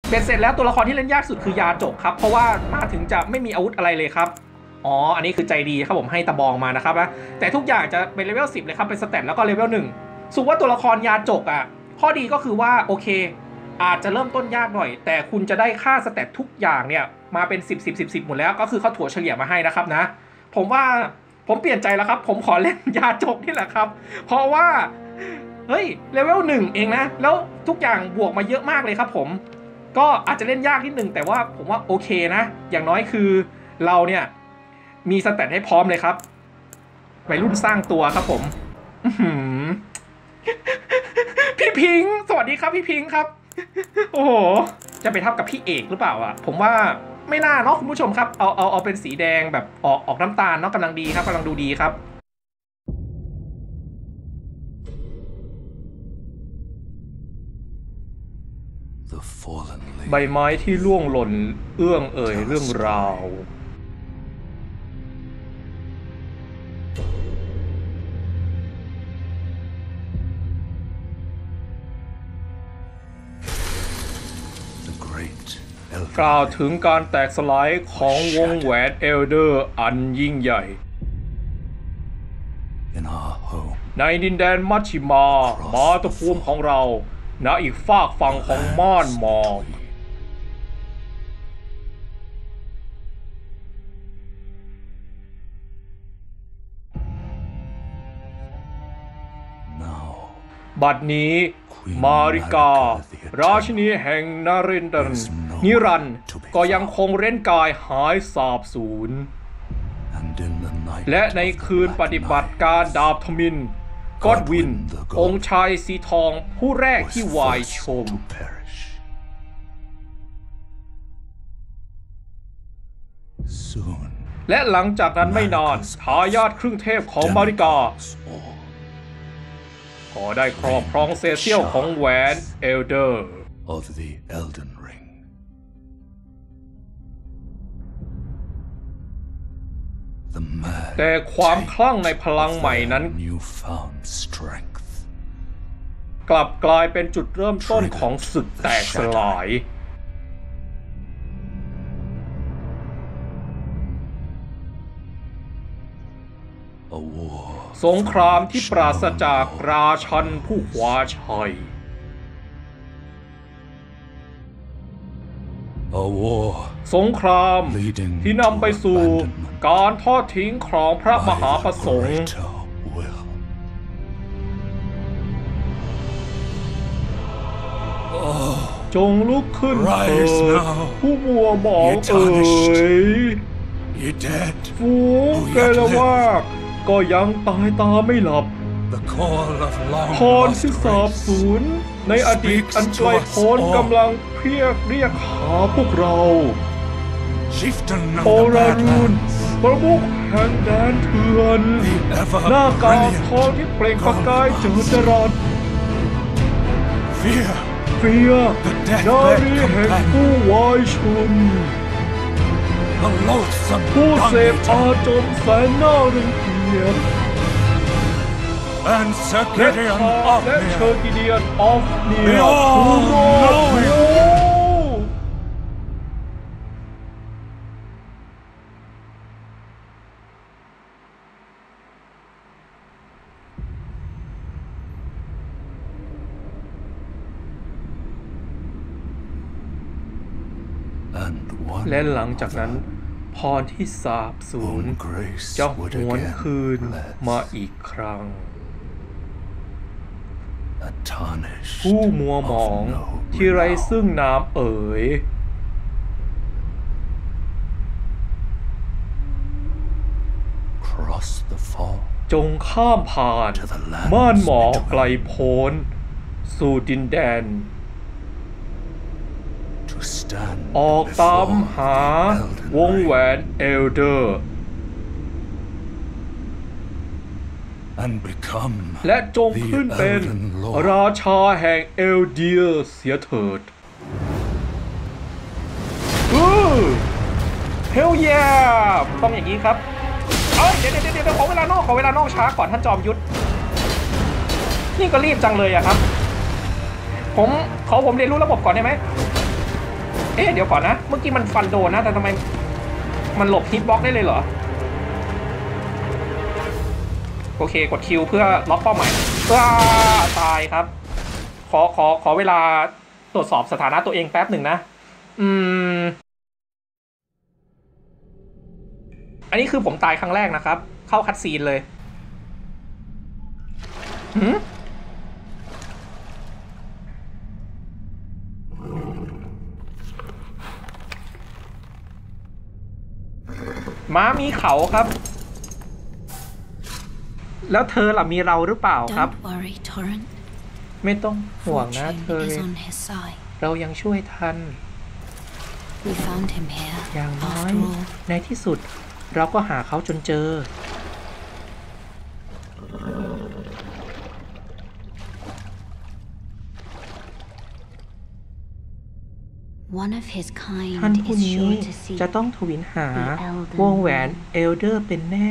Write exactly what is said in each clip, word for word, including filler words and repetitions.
เบ็ดเสร็จแล้วตัวละครที่เล่นยากสุดคือยาจกครับเพราะว่ามาถึงจะไม่มีอาวุธอะไรเลยครับอ๋ออันนี้คือใจดีครับผมให้ตะบองมานะครับนะแต่ทุกอย่างจะเป็นเลเวลสิบเลยครับเป็นสเตตแล้วก็เลเวลหนึ่งสุว่าตัวละครยาจกอ่ะข้อดีก็คือว่าโอเคอาจจะเริ่มต้นยากหน่อยแต่คุณจะได้ค่าสเตตทุกอย่างเนี่ยมาเป็นสิบ สิบ สิบ สิบหมดแล้วก็คือเขาถั่วเฉลี่ยมาให้นะครับนะผมว่าผมเปลี่ยนใจแล้วครับผมขอเล่นยาจกนี่แหละครับเพราะว่าเฮ้ยเลเวลหนึ่งเองนะแล้วทุกอย่างบวกมาเยอะมากเลยครับผมก็อาจจะเล่นยากนิดนึงแต่ว่าผมว่าโอเคนะอย่างน้อยคือเราเนี่ยมีสเตตให้พร้อมเลยครับวัยรุ่นสร้างตัวครับผมพี่พิงค์สวัสดีครับพี่พิงค์ครับโอ้โหจะไปทับกับพี่เอกหรือเปล่าอ่ะผมว่าไม่น่าเนาะคุณผู้ชมครับเอาเอาเอาเป็นสีแดงแบบออกออกน้ำตาลเนาะกำลังดีครับกำลังดูดีครับใบไม้ที่ร่วงหล่นเอื้องเอ่ยเรื่องราวกล่าวถึงการแตกสลายของวงแหวนเอลเดอร์อันยิ่งใหญ่ในดินแดนมัชชิมามาตุภูมิของเราณอีกฝากฝั่งของม่านหมอกบัดนี้มาริการาชินีแห่งนารินดันนิรันดร์ก็ยังคงเร้นกายหายสาบสูญและในคืนปฏิบัติการดาบทมินก็อดวินองค์ชายสีทองผู้แรกที่วายชมและหลังจากนั้นไม่นานทายาทครึ่งเทพของมาริกาก็ได้ครอบครองเศษเสี้ยวของแหวนเอลเดอร์แต่ความคลั่งในพลังใหม่นั้นกลับกลายเป็นจุดเริ่มต้นของศึกแตกสลายสงครามที่ปราศจากราชันผู้คว้าชัยสงครามที่นำไปสู่การทอดทิ้งของพระมหาประสงค์จงลุกขึ้นเถิดผู้มัวหมองเอ๋ยฝูงแกละวากก็ยังตายตาไม่หลับพรที่สาบสูญในอดีตอันไกลโพ้นกำลังเพียกเรียกหาพวกเราโอรารูนประมุขแห่งแดนเถื่อนหน้ากากทองที่เปล่งประกายเจิดจรัสเฟียนารีแห่งผู้วายชนผู้เสพอาจมแสนน่ารังเกียจและเชอร์กิเดียนออฟเนียทูโรและหลังจากนั้นพรที่สาบสูญจะหวนคืนมาอีกครั้งผู้มัวหมองที่ไร้ซึ่งนามเอ๋ยจงข้ามผ่านม่านหมอกไกลโพ้นสู่ดินแดนออกตามหาวงแหวนเอลเดอร์และจงขึ้นเป็นราชาแห่งเอลเดียเสียเถิดเฮลเย่ต้องอย่างนี้ครับเอ้ยเดี๋ยวเดี๋ยวเดี๋ยวขอเวลานอกขอเวลานอกช้าก่อนท่านจอมยุทธนี่ก็รีบจังเลยอะครับผมขอผมเรียนรู้ระบบก่อนได้ไหมเอ๊ะเดี๋ยวก่อนนะเมื่อกี้มันฟันโดนนะแต่ทำไมมันหลบฮิตบล็อกได้เลยเหรอโอเคกดคิวเพื่อล็อกเป้าหมายว้าตายครับขอขอขอเวลาตรวจสอบสถานะตัวเองแป๊บหนึ่งนะอืมอันนี้คือผมตายครั้งแรกนะครับเข้าคัดซีนเลยหืมม้ามีเขาครับแล้วเธอล่ะมีเราหรือเปล่าครับไม่ต้องห่วงนะเธอเรายังช่วยทันอย่างน้อยในที่สุดเราก็หาเขาจนเจอท่านผู้นี้จะต้องทวินหาวงแหวนเอลเดอร์เป็นแน่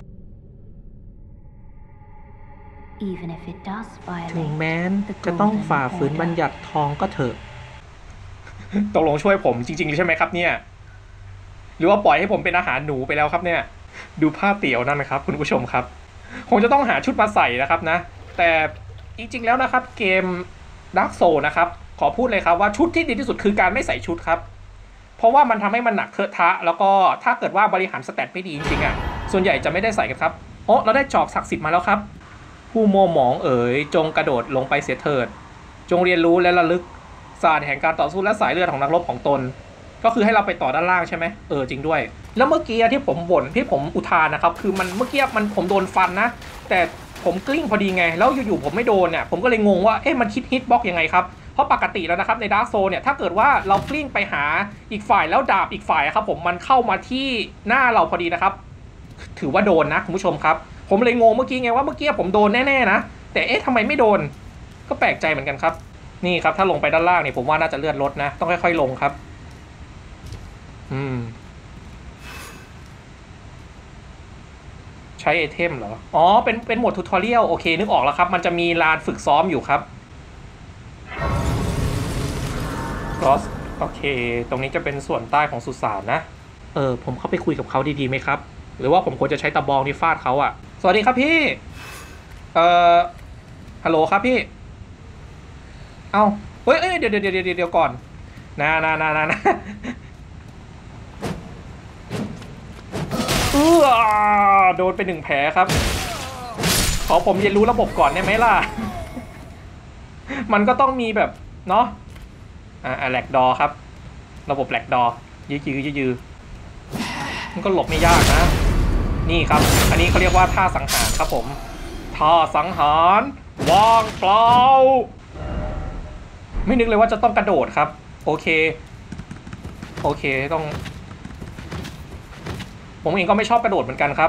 ถึงแม้นจะต้องฝ่าฝืนบัญญัติทองก็เถอะตกลงช่วยผมจริงๆใช่ไหมครับเนี่ยหรือว่าปล่อยให้ผมเป็นอาหารหนูไปแล้วครับเนี่ยดูภาพเตี๋ยวนั่นนะครับคุณผู้ชมครับคงจะต้องหาชุดมาใส่นะครับนะแต่จริงๆแล้วนะครับเกม Dark Souls นะครับขอพูดเลยครับว่าชุดที่ดีที่สุดคือการไม่ใส่ชุดครับเพราะว่ามันทำให้มันหนักเทอะทะแล้วก็ถ้าเกิดว่าบริหารสแตทไม่ดีจริงๆอ่ะส่วนใหญ่จะไม่ได้ใส่กันครับโอ้เราได้จอบศักดิ์สิทธิ์มาแล้วครับผู้โม่หมองเอ๋ยจงกระโดดลงไปเสียเถิดจงเรียนรู้และระลึกศาสตร์แห่งการต่อสู้และสายเลือดของนักรบของตนก็คือให้เราไปต่อด้านล่างใช่ไหมเออจริงด้วยแล้วเมื่อกี้ที่ผมบ่นที่ผมอุทานนะครับคือมันเมื่อกี้มันผมโดนฟันนะแต่ผมกลิ้งพอดีไงแล้วอยู่ๆผมไม่โดนเนี่ยผมก็เลยงงว่าเอ๊ะมันคิดฮิตบล็อกยังไงครับเพราะปกติแล้วนะครับในดาร์กโซนเนี่ยถ้าเกิดว่าเรากลิ้งไปหาอีกฝ่ายแล้วดาบอีกฝ่ายครับผมมันเข้ามาที่หน้าเราพอดีนะครับถือว่าโดนนะคุณผู้ชมครับผมเลยงงเมื่อกี้ไงว่าเมื่อกี้ผมโดนแน่ๆนะแต่เอ๊ะทำไมไม่โดนก็แปลกใจเหมือนกันครับนี่ครับถ้าลงไปด้านล่างเนี่ยผมว่าน่าจะเลือดลดนะต้องค่อยๆลงครับอืมใช้ไอเทมเหรออ๋อเป็นเป็นโหมดทูทอเรียลโอเคนึกออกแล้วครับมันจะมีลานฝึกซ้อมอยู่ครับกอสโอเคตรงนี้จะเป็นส่วนใต้ของสุสานนะเออผมเข้าไปคุยกับเขาดีๆไหมครับหรือว่าผมควรจะใช้ตะบองนี่ฟาดเขาอ่ะสวัสดีครับพี่เอ่อฮัลโหลครับพี่เอ้าเฮ้ยเอ้ยเดี๋ยวเดี๋ยวเดี๋ยวเดี๋ยวก่อนนะนะนะนะนะเออโดนไปหนึ่งแผลครับขอผมเรียนรู้ระบบก่อนได้ไหมล่ะมันก็ต้องมีแบบเนาะอ่าแหลกดอครับระบบแหลกดอยื้อยื้อยื้อยื้อมันก็หลบไม่ยากนะนี่ครับอันนี้เขาเรียกว่าท่าสังหารครับผมท่าสังหารวางเปล่าไม่นึกเลยว่าจะต้องกระโดดครับโอเคโอเคต้องผมเองก็ไม่ชอบกระโดดเหมือนกันครับ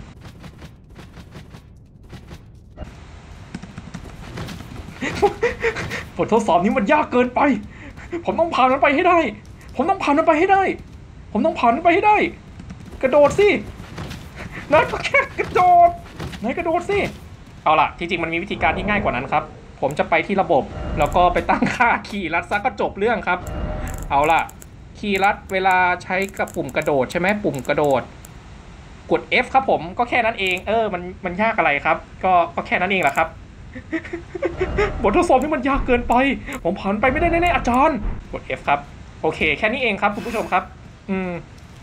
บททดสอบนี้มันยากเกินไปผมต้องผ่านมันไปให้ได้ผมต้องผ่านมันไปให้ได้ผมต้องผ่านมันไปให้ได้กระโดดสินายก็แค่กระโดดนายกระโดดสิเอาล่ะที่จริงมันมีวิธีการที่ง่ายกว่านั้นครับผมจะไปที่ระบบแล้วก็ไปตั้งค่าคีย์ลัดซะก็จบเรื่องครับเอาล่ะคีย์ลัดเวลาใช้กับปุ่มกระโดดใช่ไหมปุ่มกระโดดกด F ครับผมก็แค่นั้นเองเออมันมันยากอะไรครับก็ก็แค่นั้นเองแหละครับบททดสอบนี่มันยากเกินไปผมผ่านไปไม่ได้แน่ๆอาจารย์กด F ครับโอเคแค่นี้เองครับคุณผู้ชมครับอืม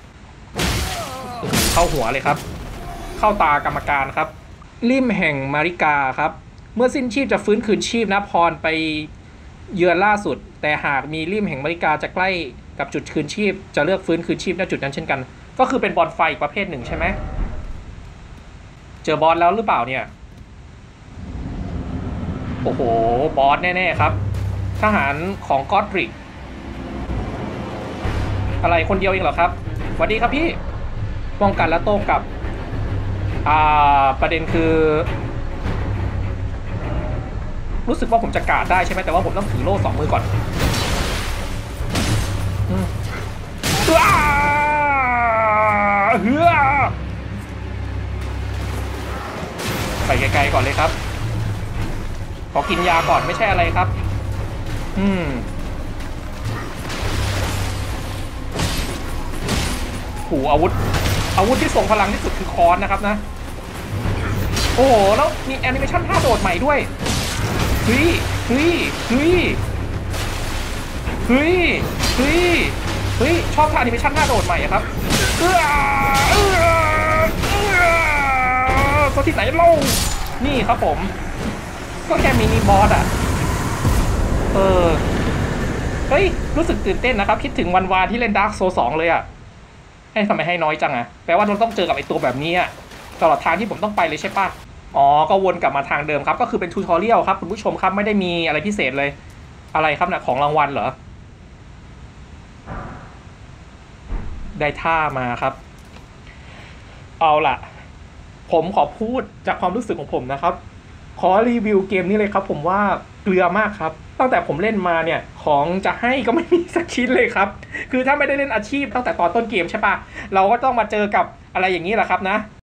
เข้าหัวเลยครับเข้าตากรรมการครับลิ่มแห่งมาริกาครับเมื่อสิ้นชีพจะฟื้นคืนชีพนะพรไปเยือนล่าสุดแต่หากมีลิ่มแห่งมาริกาจะใกล้กับจุดคืนชีพจะเลือกฟื้นคืนชีพณจุดนั้นเช่นกันก็คือเป็นบอลไฟอีกประเภทหนึ่งใช่ไหมเจอบอลแล้วหรือเปล่าเนี่ยโอ้โหบอสแน่ๆครับทหารของกอตริกอะไรคนเดียวเองเหรอครับสวัสดีครับพี่ป้องกันและโต้กลับอ่าประเด็นคือรู้สึกว่าผมจะกาดได้ใช่ไหมแต่ว่าผมต้องถือโล่สองมือก่อนว้าเฮือไปไกลๆก่อนเลยครับขอกินยาก่อนไม่ใช่อะไรครับอืมหูอาวุธอาวุธที่ส่งพลังที่สุดคือค้อนนะครับนะโอ้โหแล้วมีแอนิเมชันท่าโดดใหม่ด้วยเฮ้ยเฮ้ยเฮ้ยเฮ้ยเฮ้ยเฮ้ยชอบท่าแอนิเมชันท่าโดดใหม่ครับเออเออเออตัวที่ไหนเล่านี่ครับผมก็แค่มินิบอสอ่ะเออเฮ้ยรู้สึกตื่นเต้นนะครับคิดถึงวันวานที่เล่นดาร์กโซสองเลยอ่ะไอ้ทำไมให้น้อยจังอ่ะแปลว่าเราต้องเจอกับไอ้ตัวแบบนี้อ่ะตลอดทางที่ผมต้องไปเลยใช่ปะอ๋อก็วนกลับมาทางเดิมครับก็คือเป็นทูทอเรียลครับคุณผู้ชมครับไม่ได้มีอะไรพิเศษเลยอะไรครับนะของรางวัลเหรอได้ท่ามาครับเอาล่ะผมขอพูดจากความรู้สึกของผมนะครับขอรีวิวเกมนี้เลยครับผมว่าเกลือมากครับตั้งแต่ผมเล่นมาเนี่ยของจะให้ก็ไม่มีสักชิ้นเลยครับคือถ้าไม่ได้เล่นอาชีพตั้งแต่ตอนต้นเกมใช่ปะเราก็ต้องมาเจอกับอะไรอย่างนี้แหละครับนะ